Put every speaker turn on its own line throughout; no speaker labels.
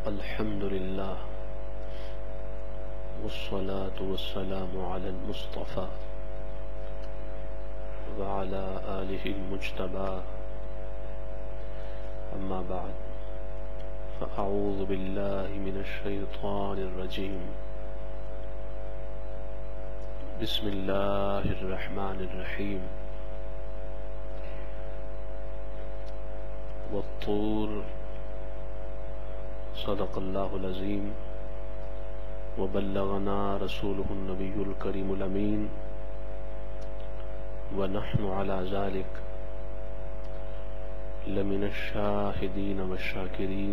الحمد لله والصلاة والسلام على المصطفى وعلى آله المجتبى أما بعد فأعوذ بالله من الشيطان الرجيم بسم الله الرحمن الرحيم والطور صدق الله العظيم وبلغنا رسوله النبي الكريم الأمين ونحن على ذلك لمن الشاهدين والشاكرين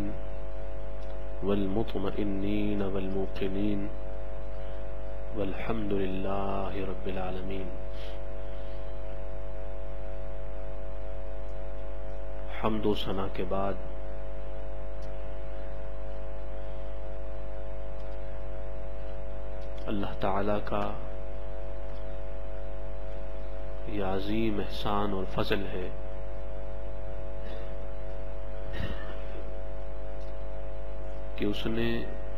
والمطمئنين والموقنين والحمد لله رب العالمين. حمد و ثنا کے بعد اللہ تعالی کا یہ عظیم احسان اور فضل ہے کہ اس نے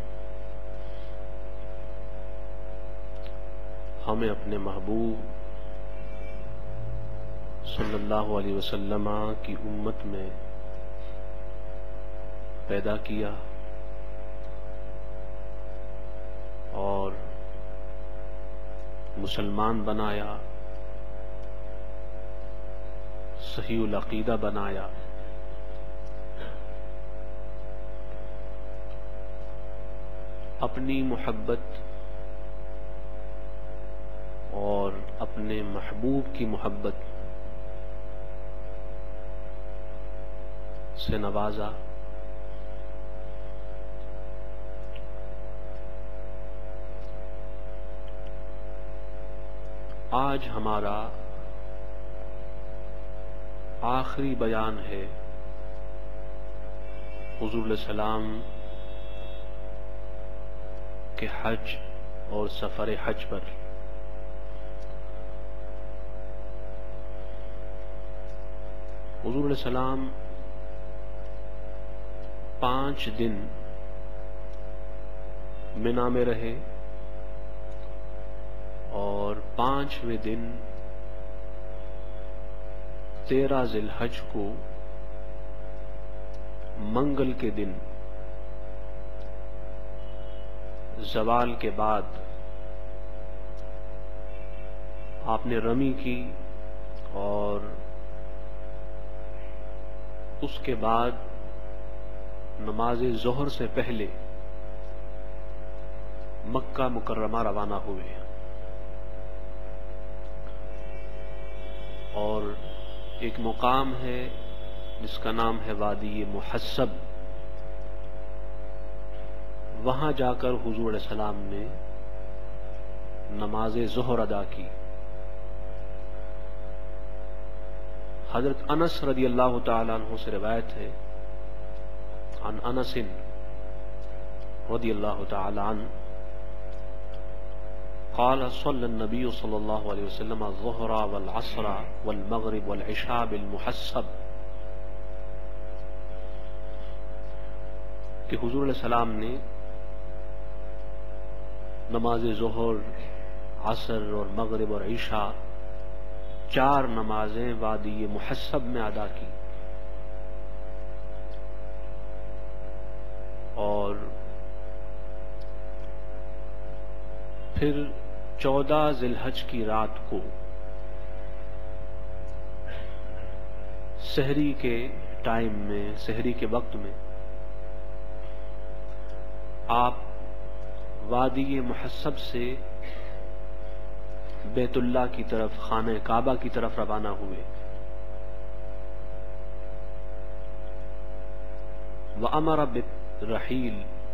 ہمیں اپنے محبوب صلی اللہ علیہ وسلم کی امت میں پیدا کیا اور مسلمان بنایا، صحیح العقیدہ بنایا، اپنی محبت اور اپنے محبوب کی محبت سے نوازا، آج ہمارا آخری بیان ہے حضور علیہ السلام کے حج اور سفر حج پر۔ حضور علیہ السلام 5 دن منا میں رہے اور 5ویں دن 13 ذی الحج کو منگل کے دن زوال کے بعد آپ نے رمی کی اور اس کے بعد نماز ظہر سے پہلے مکہ مکرمہ روانہ ہوئے اور ایک مقام ہے جس کا نام ہے وادی محسب، وہاں جا کر حضور علیہ السلام نے نماز ظہر ادا کی۔ حضرت انس رضی اللہ تعالی عنہ سے روایت ہے، عن انس رضی اللہ تعالی عنہ قال صلی النبی صلی اللہ علیہ وسلم الظہر والعصر والمغرب والعشاء بالمحسب، کہ حضور علیہ السلام نے نماز ظہر، عصر اور مغرب اور عشاء 4 نمازیں وادی محسب میں ادا کی اور پھر 14 ذی الحج کی رات کو سحری کے ٹائم میں، سحری کے وقت میں آپ وادی محسب سے بیت اللہ کی طرف، خانہ کعبہ کی طرف روانہ ہوئے۔ وَأَمَرَ بِالرَّحِيلِ،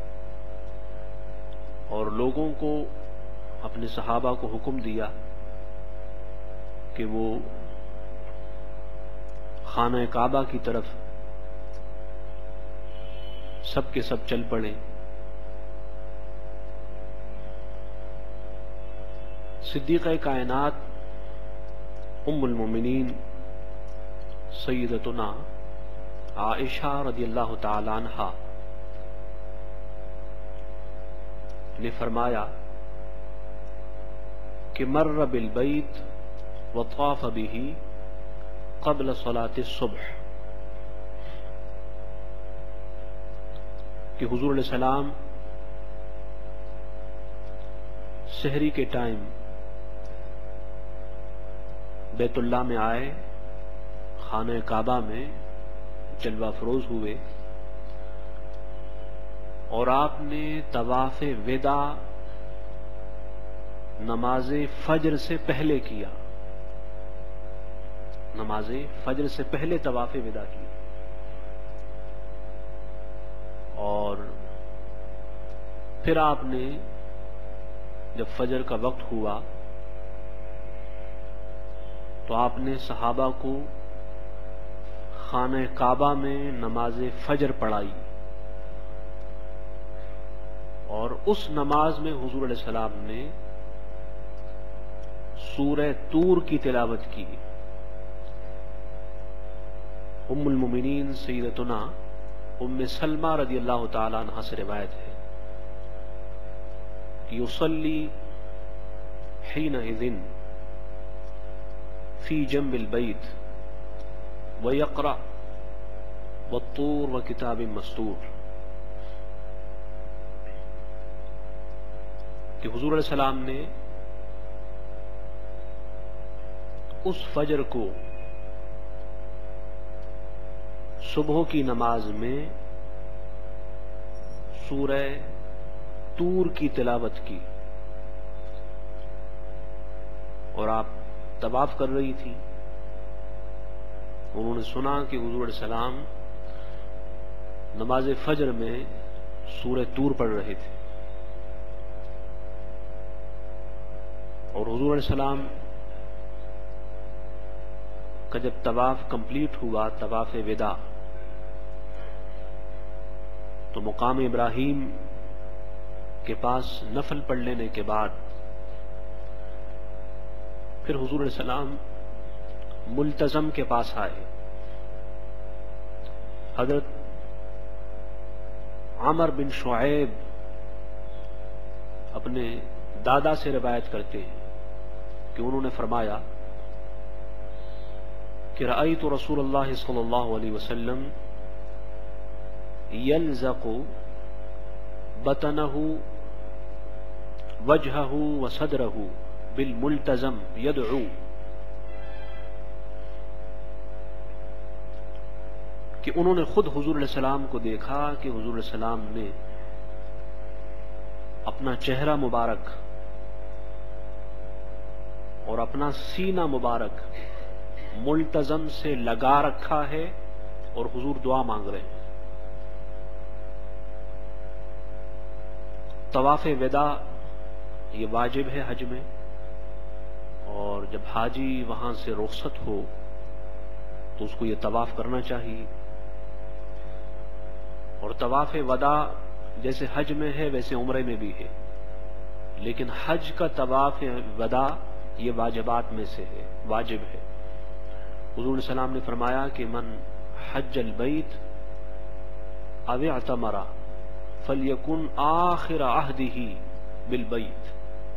اور لوگوں کو، اپنے صحابہ کو حکم دیا کہ وہ خانہ کعبہ کی طرف سب کے سب چل پڑے۔ صدیقہ کائنات ام المومنین سیدتنا عائشہ رضی اللہ تعالی عنہا نے فرمایا کہ مر بالبیت وطاف به قبل صلاة الصبح، کہ حضور علیہ السلام سحری کے ٹائم بیت اللہ میں آئے، خانہ کعبہ میں جلوہ فروز ہوئے، اور آپ نے طواف وداع نماز فجر سے پہلے کیا، نماز فجر سے پہلے طواف وداع کیا، اور پھر آپ نے جب فجر کا وقت ہوا تو آپ نے صحابہ کو خانہ کعبہ میں نماز فجر پڑھائی، اور اس نماز میں حضور علیہ السلام نے سورہ طور کی تلاوت کی۔ ام المومنین سیدتنا ام سلمہ رضی اللہ تعالی عنہا سے روایت ہے کہ یصلی حینئذ فی جنب البیت ویقرأ والطور وکتاب مستور، کہ حضور علیہ السلام نے اس فجر کو صبح کی نماز میں سورہ طور کی تلاوت کی، اور آپ طواف کر رہی تھی، انہوں نے سنا کہ حضور علیہ السلام نماز فجر میں سورہ طور پڑھ رہے تھے، اور حضور علیہ السلام کا جب طواف کمپلیٹ ہوا، طواف وداع، تو مقام ابراہیم کے پاس نفل پڑھ لینے کے بعد پھر حضور علیہ السلام ملتزم کے پاس آئے۔ حضرت عمر بن شعیب اپنے دادا سے روایت کرتے ہیں کہ انہوں نے فرمایا کہ رأیت رسول اللہ صلی اللہ علیہ وسلم یلزق بطنہ وجہہ وصدرہ بالملتزم یدعو، کہ انہوں نے خود حضور علیہ السلام کو دیکھا کہ حضور علیہ السلام نے اپنا چہرہ مبارک اور اپنا سینہ مبارک ملتزم سے لگا رکھا ہے، اور حضور دعا مانگ رہے ہیں۔ طواف وداع یہ واجب ہے حج میں، اور جب حاجی وہاں سے رخصت ہو تو اس کو یہ طواف کرنا چاہیے، اور طواف وداع جیسے حج میں ہے ویسے عمرے میں بھی ہے، لیکن حج کا طواف وداع یہ واجبات میں سے ہے، واجب ہے۔ حضور علیہ السلام نے فرمایا کہ من حج البیت او اعتمر فلیکن آخر عہدہ بالبیت،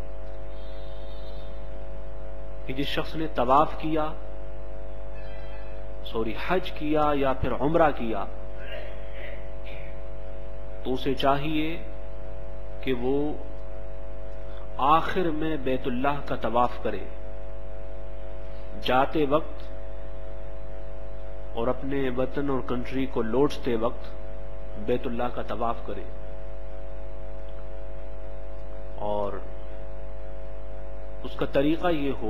کہ جس شخص نے طواف کیا، حج کیا یا پھر عمرہ کیا، تو اسے چاہیے کہ وہ آخر میں بیت اللہ کا طواف کرے، جاتے وقت اور اپنے وطن اور کنٹری کو لوٹتے وقت بیت اللہ کا طواف کرے، اور اس کا طریقہ یہ ہو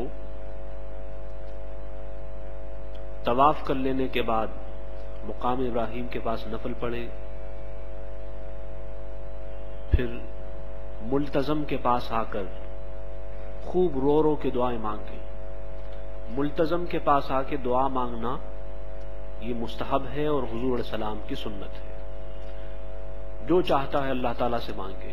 طواف کر لینے کے بعد مقام ابراہیم کے پاس نفل پڑھے، پھر ملتزم کے پاس آ کر خوب رو رو کے دعائیں مانگے۔ ملتزم کے پاس آ کے دعا مانگنا یہ مستحب ہے اور حضور علیہ السلام کی سنت ہے، جو چاہتا ہے اللہ تعالیٰ سے مانگے،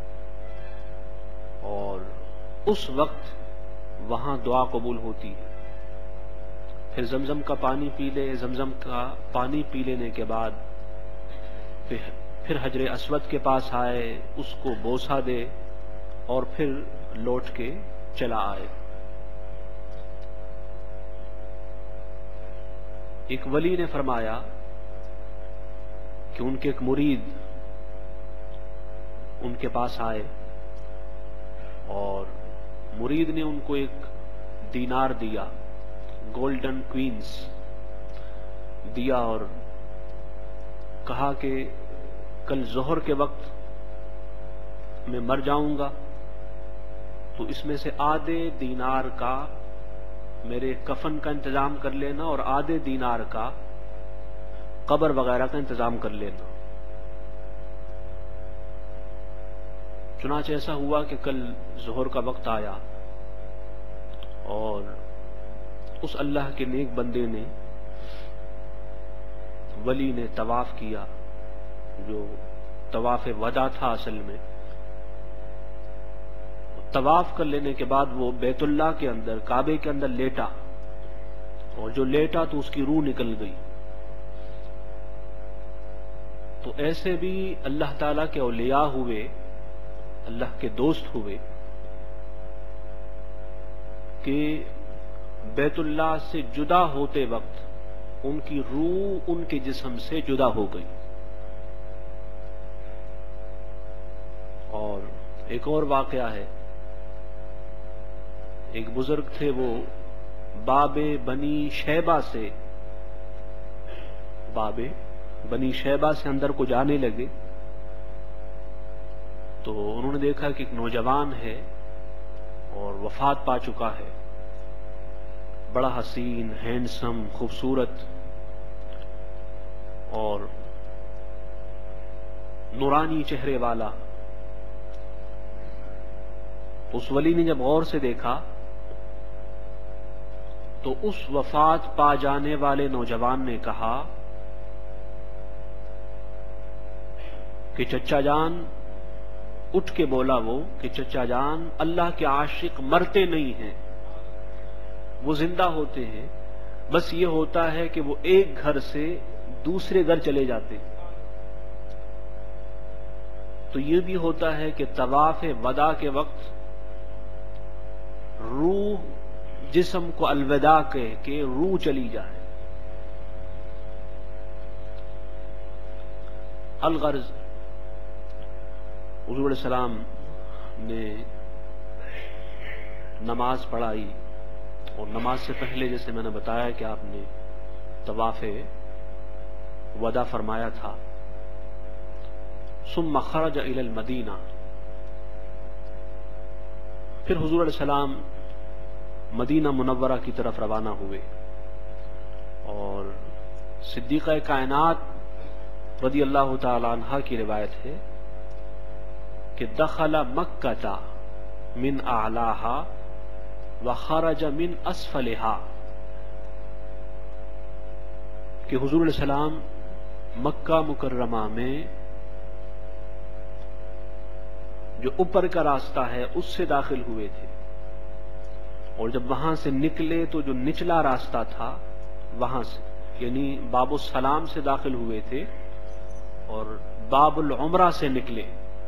اور اس وقت وہاں دعا قبول ہوتی ہے۔ پھر زمزم کا پانی پی لے، زمزم کا پانی پی لینے کے بعد پھر حجر اسود کے پاس آئے، اس کو بوسہ دے، اور پھر لوٹ کے چلا آئے۔ ایک ولی نے فرمایا کہ ان کے ایک مرید ان کے پاس آئے اور مرید نے ان کو ایک دینار دیا، گولڈن کوئنز دیا، اور کہا کہ کل ظہر کے وقت میں مر جاؤں گا تو اس میں سے آدھے دینار کا میرے کفن کا انتظام کر لینا اور آدھے دینار کا قبر وغیرہ کا انتظام کر لینا۔ چنانچہ ایسا ہوا کہ کل ظہر کا وقت آیا اور اس اللہ کے نیک بندے نے، ولی نے طواف کیا، جو طواف ودا تھا اصل میں۔ طواف کر لینے کے بعد وہ بیت اللہ کے اندر، کعبے کے اندر لیٹا، اور جو لیٹا تو اس کی روح نکل گئی۔ تو ایسے بھی اللہ تعالیٰ کے اولیاء ہوئے، اللہ کے دوست ہوئے کہ بیت اللہ سے جدا ہوتے وقت ان کی روح ان کے جسم سے جدا ہو گئی۔ اور ایک اور واقعہ ہے، ایک بزرگ تھے، وہ باب بنی شیبہ سے اندر کو جانے لگے تو انہوں نے دیکھا کہ ایک نوجوان ہے اور وفات پا چکا ہے، بڑا حسین، ہینڈسم، خوبصورت اور نورانی چہرے والا۔ اس ولی نے جب غور سے دیکھا تو اس وفات پا جانے والے نوجوان نے کہا کہ چچا جان، اٹھ کے بولا وہ کہ چچا جان، اللہ کے عاشق مرتے نہیں ہیں، وہ زندہ ہوتے ہیں، بس یہ ہوتا ہے کہ وہ ایک گھر سے دوسرے گھر چلے جاتے ہیں۔ تو یہ بھی ہوتا ہے کہ طواف ودا کے وقت روح جسم کو الوداع کہہ کے روح چلی جائے۔ الغرض، حضور علیہ السلام نے نماز پڑھائی، اور نماز سے پہلے جیسے میں نے بتایا کہ آپ نے طواف ودا فرمایا تھا۔ ثم خرج الى المدینہ، پھر حضور علیہ السلام مدینہ منورہ کی طرف روانہ ہوئے، اور صدیقہ کائنات رضی اللہ تعالی عنہا کی روایت ہے کہ دخل مکہ من اعلاها وخرج من اسفلها، کہ حضور علیہ السلام مکہ مکرمہ میں جو اوپر کا راستہ ہے اس سے داخل ہوئے تھے، اور جب وہاں سے نکلے تو جو نچلا راستہ تھا وہاں سے، یعنی باب السلام سے داخل ہوئے تھے اور باب العمرہ سے نکلے۔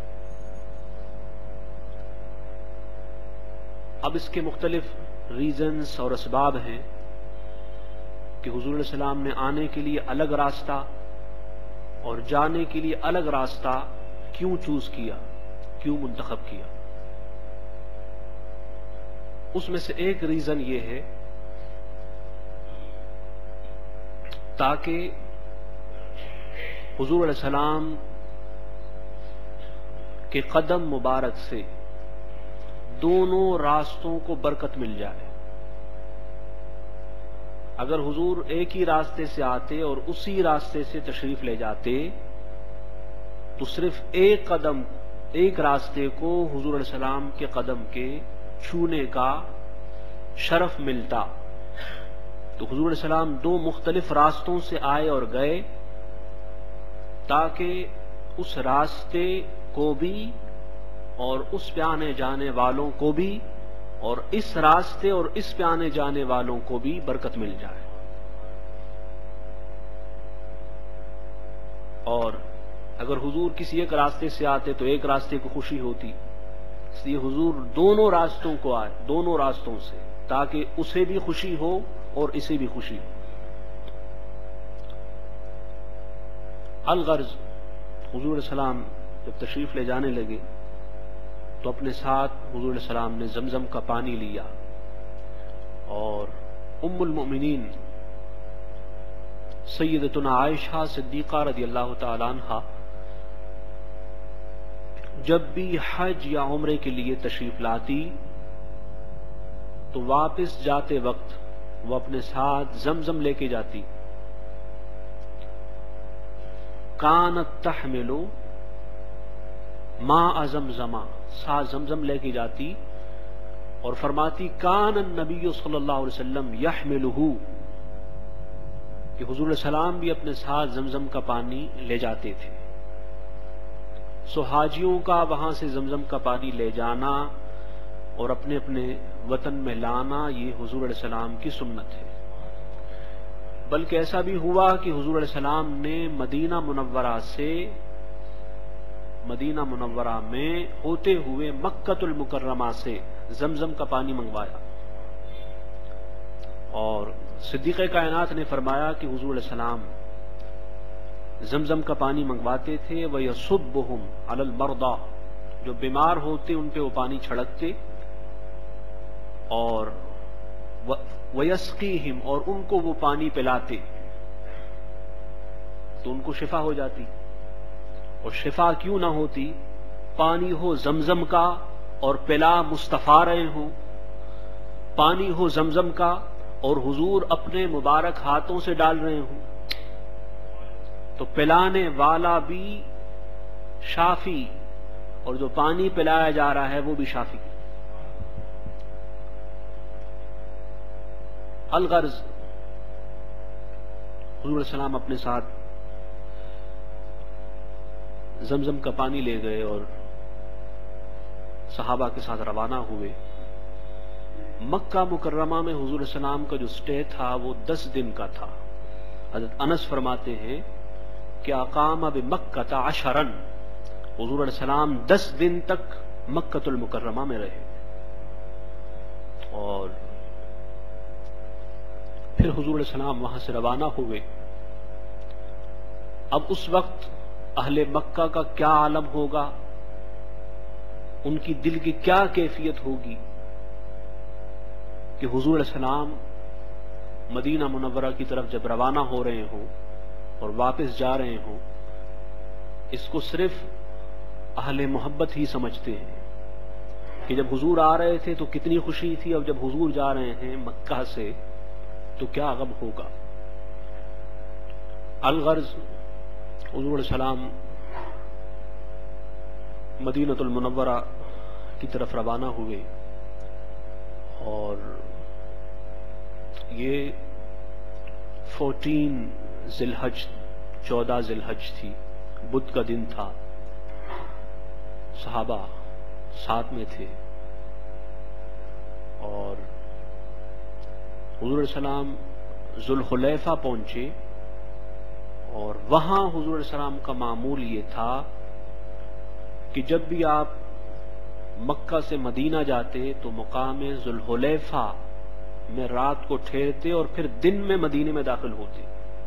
اب اس کے مختلف ریزنز اور اسباب ہیں کہ حضور علیہ السلام نے آنے کے لیے الگ راستہ اور جانے کے لیے الگ راستہ کیوں چوز کیا، کیوں منتخب کیا۔ اس میں سے ایک ریزن یہ ہے تاکہ حضور علیہ السلام کے قدم مبارک سے دونوں راستوں کو برکت مل جائے۔ اگر حضور ایک ہی راستے سے آتے اور اسی راستے سے تشریف لے جاتے تو صرف ایک راستے کو حضور علیہ السلام کے قدم کے چھونے کا شرف ملتا۔ تو حضور علیہ السلام دو مختلف راستوں سے آئے اور گئے تاکہ اس راستے کو بھی اور اس پہ آنے جانے والوں کو بھی اور اس راستے اور اس پہ آنے جانے والوں کو بھی برکت مل جائے۔ اور اگر حضور کسی ایک راستے سے آتے تو ایک راستے کو خوشی ہوتی، اس لیے حضور دونوں راستوں کو آئے، دونوں راستوں سے، تاکہ اسے بھی خوشی ہو اور اسے بھی خوشی ہو۔ الغرض حضور علیہ السلام جب تشریف لے جانے لگے تو اپنے ساتھ حضور علیہ السلام نے زمزم کا پانی لیا، اور ام المؤمنین سیدتنا عائشہ صدیقہ رضی اللہ تعالی عنہا جب بھی حج یا عمرے کے لیے تشریف لاتی تو واپس جاتے وقت وہ اپنے ساتھ زمزم لے کے جاتی۔ کانت تحمل ماء زمزم، ساتھ زمزم لے کے جاتی اور فرماتی کان النبی صلی اللہ علیہ وسلم یحملہ، کہ حضور علیہ السلام بھی اپنے ساتھ زمزم کا پانی لے جاتے تھے۔ سو حاجیوں کا وہاں سے زمزم کا پانی لے جانا اور اپنے اپنے وطن میں لانا یہ حضور علیہ السلام کی سنت ہے۔ بلکہ ایسا بھی ہوا کہ حضور علیہ السلام نے مدینہ منورہ سے مدینہ منورہ میں ہوتے ہوئے مکۃ المکرمہ سے زمزم کا پانی منگوایا، اور صدیق کائنات نے فرمایا کہ حضور علیہ السلام زمزم کا پانی منگواتے تھے، وَيَصُبُّهُمْ عَلَى الْمَرْضَى، جو بیمار ہوتے ان پہ وہ پانی چھڑکتے، اور وَيَسْقِيهِمْ، اور ان کو وہ پانی پلاتے تو ان کو شفا ہو جاتی۔ اور شفا کیوں نہ ہوتی؟ پانی ہو زمزم کا اور پلا مصطفیٰ رہے ہوں، پانی ہو زمزم کا اور حضور اپنے مبارک ہاتھوں سے ڈال رہے ہوں، تو پلانے والا بھی شافی اور جو پانی پلایا جا رہا ہے وہ بھی شافی۔ الغرض حضور علیہ السلام اپنے ساتھ زمزم کا پانی لے گئے اور صحابہ کے ساتھ روانہ ہوئے۔ مکہ مکرمہ میں حضور علیہ السلام کا جو سٹے تھا وہ 10 دن کا تھا۔ حضرت انس فرماتے ہیں کہ اقام بمکۃ 10، حضور علیہ السلام 10 دن تک مکۃ المکرمہ میں رہے، اور پھر حضور علیہ السلام وہاں سے روانہ ہوئے۔ اب اس وقت اہل مکہ کا کیا عالم ہوگا، ان کی دل کی کیا کیفیت ہوگی کہ حضور علیہ السلام مدینہ منورہ کی طرف جب روانہ ہو رہے ہوں اور واپس جا رہے ہوں، اس کو صرف اہل محبت ہی سمجھتے ہیں کہ جب حضور آ رہے تھے تو کتنی خوشی تھی، اب جب حضور جا رہے ہیں مکہ سے تو کیا غم ہوگا۔ الغرض حضور علیہ السلام مدینہ المنورہ کی طرف روانہ ہوئے، اور یہ 14 ذی الحج 14 ذی الحج تھی، بدھ کا دن تھا، صحابہ ساتھ میں تھے، اور حضور علیہ السلام ذوالحلیفہ پہنچے، اور وہاں حضور علیہ السلام کا معمول یہ تھا کہ جب بھی آپ مکہ سے مدینہ جاتے تو مقام ذوالحلیفہ میں رات کو ٹھہرتے اور پھر دن میں مدینے میں داخل ہوتے۔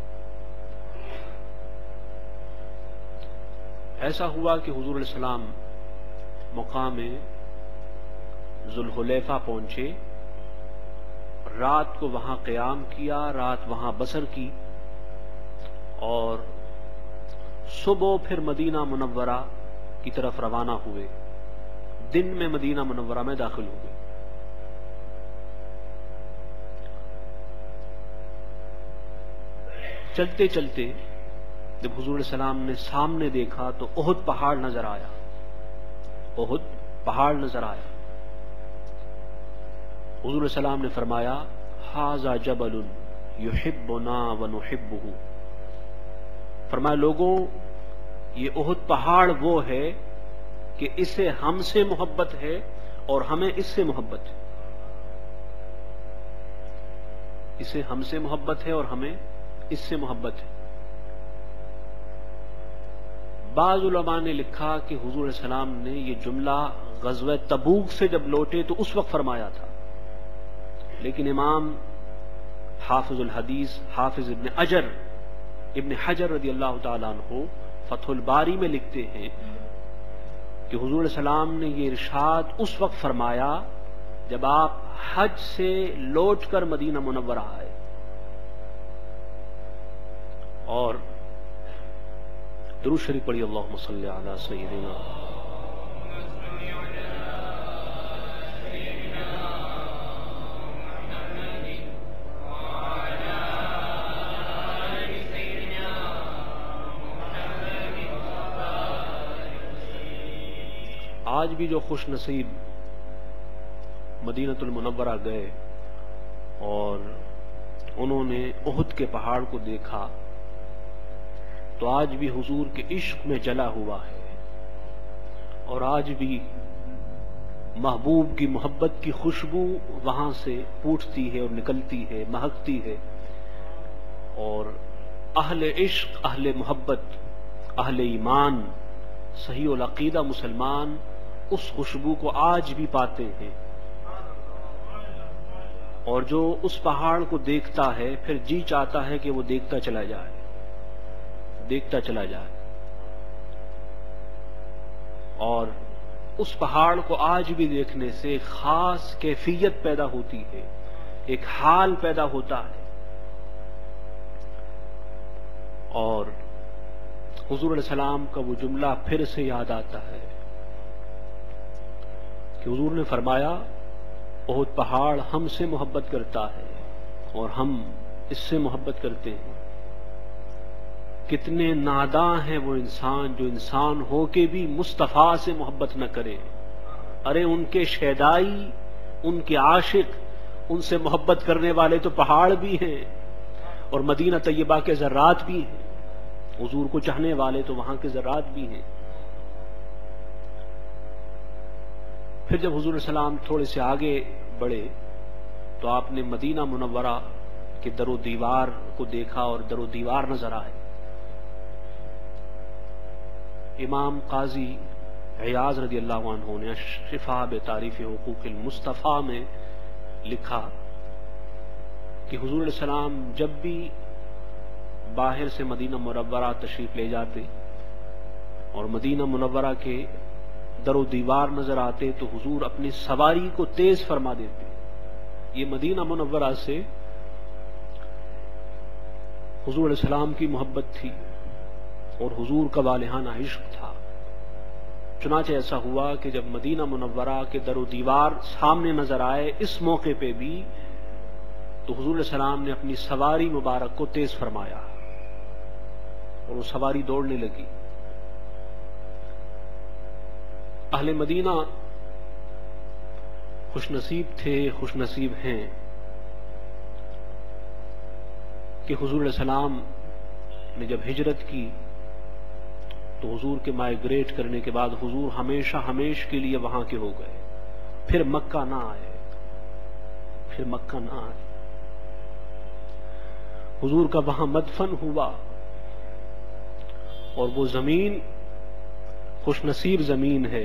ایسا ہوا کہ حضور علیہ السلام مقام ذوالحلیفہ پہنچے، رات کو وہاں قیام کیا، رات وہاں بسر کی، اور صبح پھر مدینہ منورہ کی طرف روانہ ہوئے، دن میں مدینہ منورہ میں داخل ہو گئے۔ چلتے چلتے جب حضور علیہ السلام نے سامنے دیکھا تو احد پہاڑ نظر آیا، احد پہاڑ نظر آیا۔ حضور علیہ السلام نے فرمایا ھذا جبل یحبنا ونحبہ، فرمایا لوگوں یہ احد پہاڑ وہ ہے کہ اسے ہم سے محبت ہے اور ہمیں اس سے محبت ہے، اسے ہم سے محبت ہے اور ہمیں اس سے محبت ہے۔ بعض علماء نے لکھا کہ حضور علیہ السلام نے یہ جملہ غزوہ تبوک سے جب لوٹے تو اس وقت فرمایا تھا، لیکن امام حافظ الحدیث حافظ ابن حجر رضی اللہ تعالیٰ عنہ فتح الباری میں لکھتے ہیں کہ حضور علیہ السلام نے یہ ارشاد اس وقت فرمایا جب آپ حج سے لوٹ کر مدینہ منورہ آئے، اور درود شریف پڑھی، اللہم صلی علی سیدنا۔ آج بھی جو خوش نصیب مدینۃ المنورہ گئے اور انہوں نے احد کے پہاڑ کو دیکھا تو آج بھی حضور کے عشق میں جلا ہوا ہے، اور آج بھی محبوب کی محبت کی خوشبو وہاں سے پھوٹتی ہے اور نکلتی ہے، مہکتی ہے، اور اہل عشق، اہل محبت، اہل ایمان، صحیح العقیدہ مسلمان اس خوشبو کو آج بھی پاتے ہیں، اور جو اس پہاڑ کو دیکھتا ہے پھر جی چاہتا ہے کہ وہ دیکھتا چلا جائے، دیکھتا چلا جائے، اور اس پہاڑ کو آج بھی دیکھنے سے ایک خاص کیفیت پیدا ہوتی ہے، ایک حال پیدا ہوتا ہے، اور حضور علیہ السلام کا وہ جملہ پھر سے یاد آتا ہے کہ حضور نے فرمایا احد پہاڑ ہم سے محبت کرتا ہے اور ہم اس سے محبت کرتے ہیں۔ کتنے ناداں ہیں وہ انسان جو انسان ہو کے بھی مصطفیٰ سے محبت نہ کرے۔ ارے ان کے شیدائی، ان کے عاشق، ان سے محبت کرنے والے تو پہاڑ بھی ہیں اور مدینہ طیبہ کے ذرات بھی ہیں، حضور کو چاہنے والے تو وہاں کے ذرات بھی ہیں۔ پھر جب حضور علیہ السلام تھوڑے سے آگے بڑھے تو آپ نے مدینہ منورہ کے در و دیوار کو دیکھا اور در و دیوار نظر آئے۔ امام قاضی عیاض رضی اللہ عنہ نے شفا بتعریف حقوق المصطفیٰ میں لکھا کہ حضور علیہ السلام جب بھی باہر سے مدینہ منورہ تشریف لے جاتے اور مدینہ منورہ کے در و دیوار نظر آتے تو حضور اپنی سواری کو تیز فرما دیتے۔ یہ مدینہ منورہ سے حضور علیہ السلام کی محبت تھی اور حضور کا والہانہ عشق تھا۔ چنانچہ ایسا ہوا کہ جب مدینہ منورہ کے در و دیوار سامنے نظر آئے اس موقع پہ بھی تو حضور علیہ السلام نے اپنی سواری مبارک کو تیز فرمایا اور وہ سواری دوڑنے لگی۔ اہل مدینہ خوش نصیب تھے، خوش نصیب ہیں کہ حضور علیہ السلام نے جب ہجرت کی تو حضور کے مائیگریٹ کرنے کے بعد حضور ہمیشہ ہمیش کے لیے وہاں کے ہو گئے، پھر مکہ نہ آئے، پھر مکہ نہ آئے۔ حضور کا وہاں مدفن ہوا اور وہ زمین خوش نصیب زمین ہے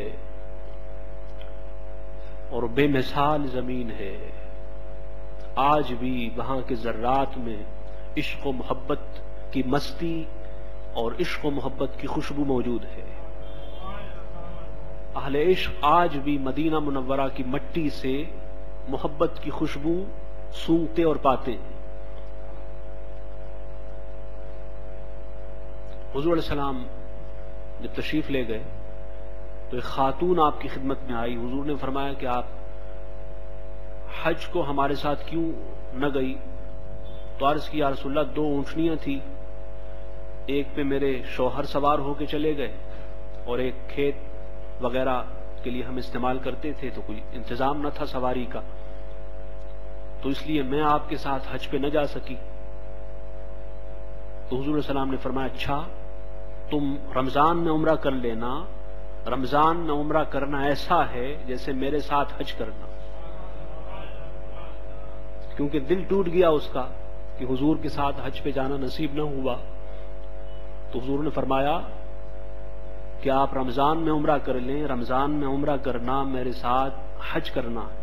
اور بے مثال زمین ہے۔ آج بھی وہاں کے ذرات میں عشق و محبت کی مستی اور عشق و محبت کی خوشبو موجود ہے۔ اہل عشق آج بھی مدینہ منورہ کی مٹی سے محبت کی خوشبو سونگتے اور پاتے ہیں۔ حضور علیہ السلام جب تشریف لے گئے تو ایک خاتون آپ کی خدمت میں آئی۔ حضور نے فرمایا کہ آپ حج کو ہمارے ساتھ کیوں نہ گئی؟ تو عرض کی یا رسول اللہ 2 اونٹنیاں تھی، ایک پہ میرے شوہر سوار ہو کے چلے گئے اور ایک کھیت وغیرہ کے لیے ہم استعمال کرتے تھے تو کوئی انتظام نہ تھا سواری کا، تو اس لیے میں آپ کے ساتھ حج پہ نہ جا سکی۔ تو حضور علیہ السلام نے فرمایا اچھا تم رمضان میں عمرہ کر لینا، رمضان میں عمرہ کرنا ایسا ہے جیسے میرے ساتھ حج کرنا، کیونکہ دل ٹوٹ گیا اس کا کہ حضور کے ساتھ حج پہ جانا نصیب نہ ہوا۔ تو حضور نے فرمایا کہ آپ رمضان میں عمرہ کر لیں، رمضان میں عمرہ کرنا میرے ساتھ حج کرنا ہے۔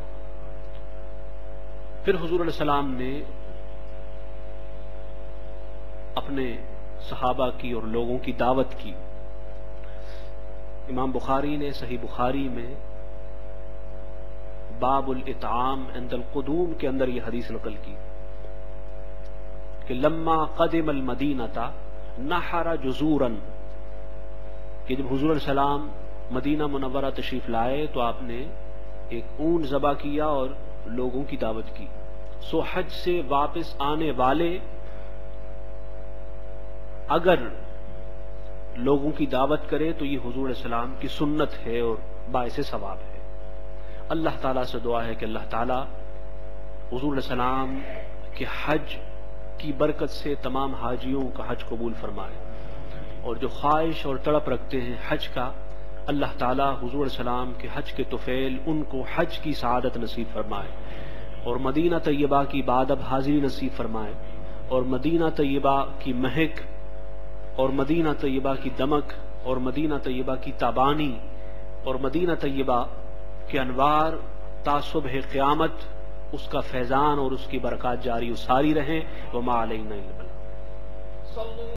پھر حضور علیہ السلام نے اپنے صحابہ کی اور لوگوں کی دعوت کی۔ امام بخاری نے صحیح بخاری میں باب الاطعام عند القدوم کے اندر یہ حدیث نقل کی کہ لما قدم المدینۃ نحر جزورا، کہ جب حضور علیہ السلام مدینہ منورہ تشریف لائے تو آپ نے ایک اونٹ ذبح کیا اور لوگوں کی دعوت کی۔ سو حج سے واپس آنے والے اگر لوگوں کی دعوت کرے تو یہ حضور علیہ السلام کی سنت ہے اور باعث ثواب ہے۔ اللہ تعالیٰ سے دعا ہے کہ اللہ تعالیٰ حضور علیہ السلام کے حج کی برکت سے تمام حاجیوں کا حج قبول فرمائے، اور جو خواہش اور تڑپ رکھتے ہیں حج کا، اللہ تعالیٰ حضور علیہ السلام کے حج کے طفیل ان کو حج کی سعادت نصیب فرمائے، اور مدینہ طیبہ کی بادب حاضری نصیب فرمائے، اور مدینہ طیبہ کی مہک اور مدینہ طیبہ کی دمک اور مدینہ طیبہ کی تابانی اور مدینہ طیبہ کے انوار تا صبح قیامت اس کا فیضان اور اس کی برکات جاری و ساری رہیں۔ وما علینا الا البلاغ۔